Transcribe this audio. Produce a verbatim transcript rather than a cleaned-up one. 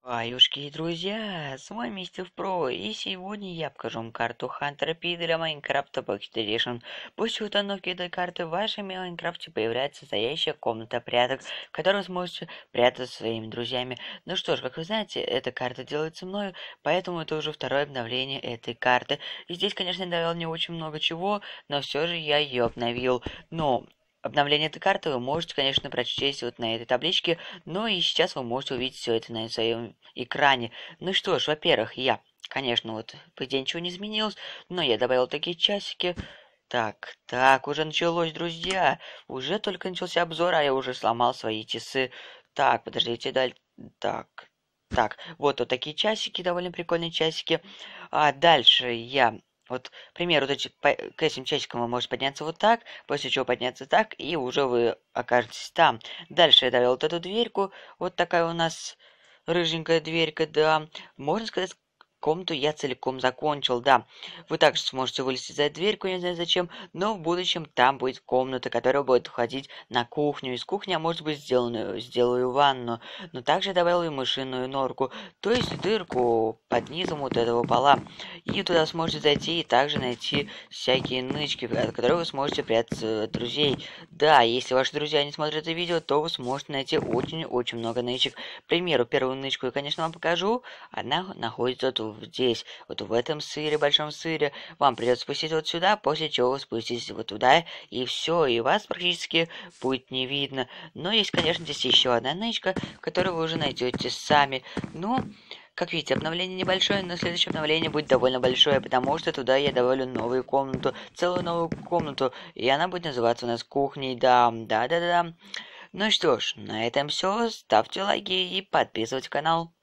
Аюшки, друзья, с вами Мистер Про, и сегодня я покажу вам карту Хантера Пидера Майнкрафта Pocket Edition. После установки этой карты в вашем Майнкрафте появляется настоящая комната пряток, в которой вы сможете прятаться своими друзьями. Ну что ж, как вы знаете, эта карта делается мною, поэтому это уже второе обновление этой карты. И здесь, конечно, добавил не очень много чего, но все же я ее обновил. Но обновление этой карты вы можете, конечно, прочесть вот на этой табличке, но и сейчас вы можете увидеть все это на своем экране. Ну что ж, во-первых, я, конечно, вот, по идее, ничего не изменилось, но я добавил такие часики. Так, так, уже началось, друзья. Уже только начался обзор, а я уже сломал свои часы. Так, подождите, даль... Так, так, вот вот такие часики, довольно прикольные часики. А дальше я... Вот, к примеру, вот эти, по- к этим часикам вы можете подняться вот так, после чего подняться так, и уже вы окажетесь там. Дальше я довел вот эту дверьку, вот такая у нас рыженькая дверька, да. Можно сказать, комнату я целиком закончил, да. Вы также сможете вылезти за дверьку, не знаю зачем, но в будущем там будет комната, которая будет уходить на кухню. Из кухни, а может быть, сделанную, сделаю ванну. Но также добавил и мышиную норку, то есть дырку под низом вот этого пола. И туда сможете зайти и также найти всякие нычки, от которых вы сможете прятаться от друзей. Да, если ваши друзья не смотрят это видео, то вы сможете найти очень-очень много нычек. К примеру, первую нычку я, конечно, вам покажу. Она находится вот здесь, вот в этом сыре, большом сыре. Вам придется спуститься вот сюда, после чего вы спуститесь вот туда, и все, и вас практически будет не видно. Но есть, конечно, здесь еще одна нычка, которую вы уже найдете сами. Ну, как видите, обновление небольшое, но следующее обновление будет довольно большое, потому что туда я добавлю новую комнату, целую новую комнату, и она будет называться у нас кухней, да, да-да-да. Ну что ж, на этом все. Ставьте лайки и подписывайтесь на канал.